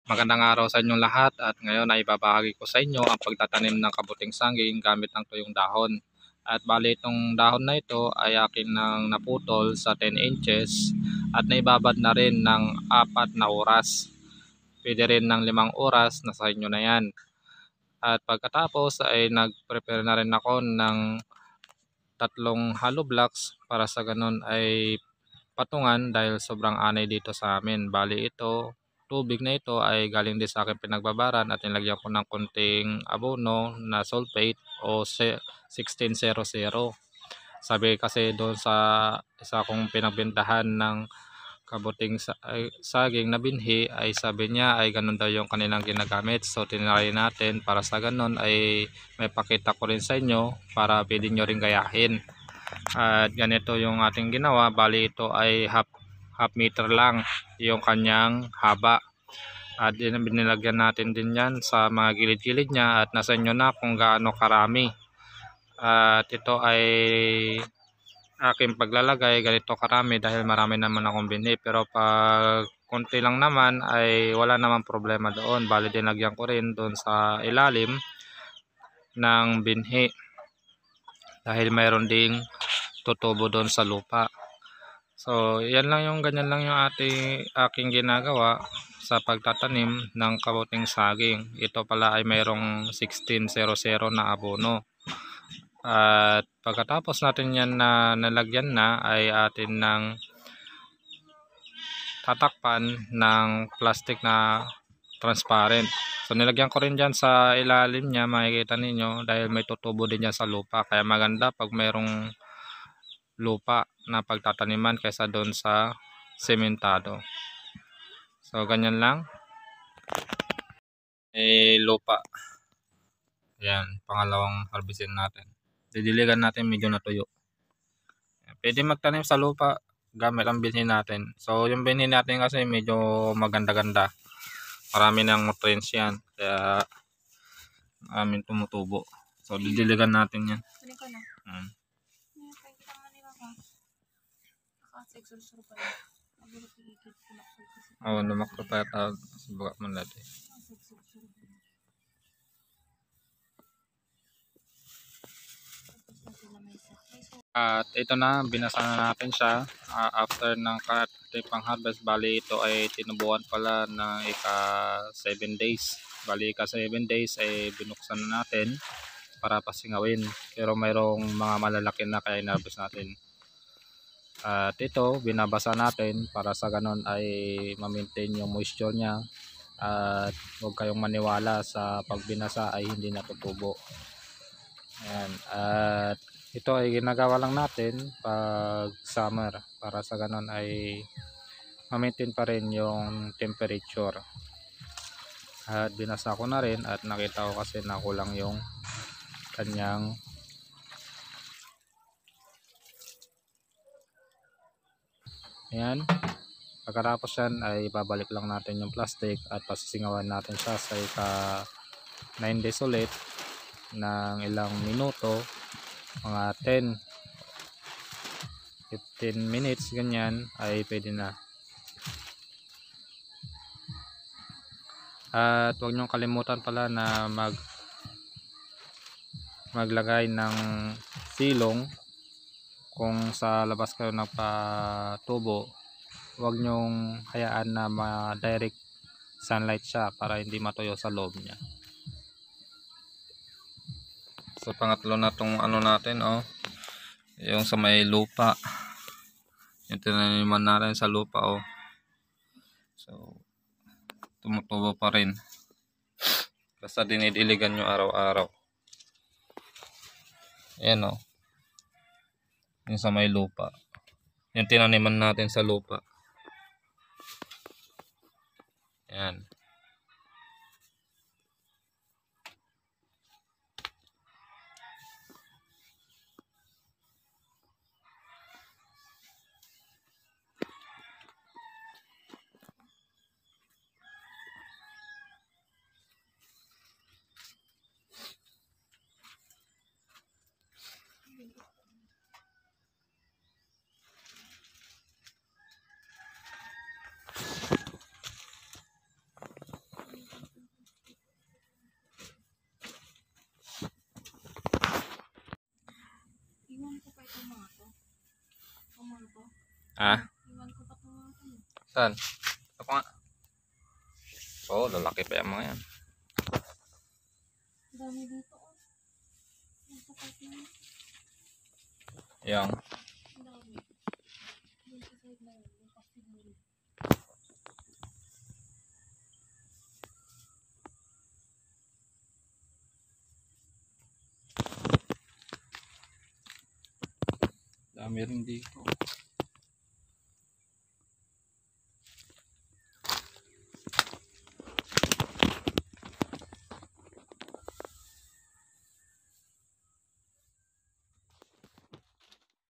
Magandang araw sa inyong lahat at ngayon ay ibabahagi ko sa inyo ang pagtatanim ng kabuting saging gamit ang tuyong dahon. At bali itong dahon na ito ay akin nang naputol sa 10 inches at naibabad na rin ng 4 na oras. Pwede rin ng 5 oras, nasa inyo na yan. At pagkatapos ay nag-prepare na rin ako ng 3 hollow blocks para sa ganun ay patungan dahil sobrang anay dito sa amin. Bali ito, tubig na ito ay galing din sa akin pinagbabaran at nilagyan ko ng konting abono na sulfate o 1600. Sabi kasi doon sa isa kong pinagbentahan ng kabuting saging na binhi ay sabi niya ay ganun daw yung kanilang ginagamit. So tinry natin para sa ganun ay may pakita ko rin sa inyo para pwede nyo rin gayahin. At ganito yung ating ginawa. Bali ito ay half meter lang yung kanyang haba. At binilagyan natin din yan sa mga gilid-gilid niya at nasa inyo na kung gaano karami. At ito ay aking paglalagay ganito karami dahil marami naman akong binhi. Pero pag konti lang naman ay wala naman problema doon. Bali dinagyan ko rin doon sa ilalim ng binhi dahil mayroon ding tutubo doon sa lupa. So yan lang yung ganyan lang yung aking ginagawa sa pagtatanim ng kabuting saging. Ito pala ay mayroong 1600 na abono. At pagkatapos natin yan na nalagyan na ay atin nang tatakpan ng plastic na transparent. So nilagyan ko rin dyan sa ilalim niya, makikita ninyo dahil may tutubo din dyan sa lupa. Kaya maganda pag mayroong lupa na pagtataniman kaysa doon sa sementado. So ganyan lang. Lupa. Yan, pangalawang harvestin natin. Didiligan natin medyo natuyo. Pwede magtanim sa lupa gamit ang binhi natin. So yung binhi natin kasi medyo maganda-ganda. Marami ng nutrients yan. Kaya amin tumutubo. So didiligan natin yan. Oh, lumakto tayo tawag sa buka mo natin. At ito na, binasa na natin siya after ng pang harvest. Bali ito ay tinubuan pala ng ika 7 days. Bali ika 7 days ay binuksan na natin para pasingawin. Pero mayroong mga malalaki na kaya inarbis natin. At ito binabasa natin para sa ganon ay ma-maintain yung moisture niya. At huwag kayong maniwala sa pagbinasa ay hindi natutubo. Ayan. At ito ay ginagawa lang natin pag summer para sa ganon ay ma-maintain pa rin yung temperature. At binasa ko na rin at nakita ko kasi na kulang yung kanyang ayan. Pagkatapos yan ay babalik lang natin yung plastic at pasisingawan natin siya sa ika 9 days ulit ng ilang minuto, mga 10-15 minutes ganyan ay pwede na. At huwag niyong kalimutan pala na maglagay ng silong kung sa labas kayo nagpatubo. Huwag niyong hayaan na ma-direct sunlight siya para hindi matuyo sa loob niya. So pangatlo na tong ano natin, yung sa may lupa, yung tinaniman natin sa lupa, so tumutubo pa rin basta dinidiligan nyo araw-araw. Ayan, yung sa may lupa, yung tinaniman natin sa lupa. Ayan. Ha? Iwan ko pa ito mga ito. Saan? Ako nga. Oo, lalaki pa yung mga yan. Dami dito. Oh. Nasa part na yun. Yung. Ang dami. Doon sa side na yun. Bukas siguro. Dami rin dito.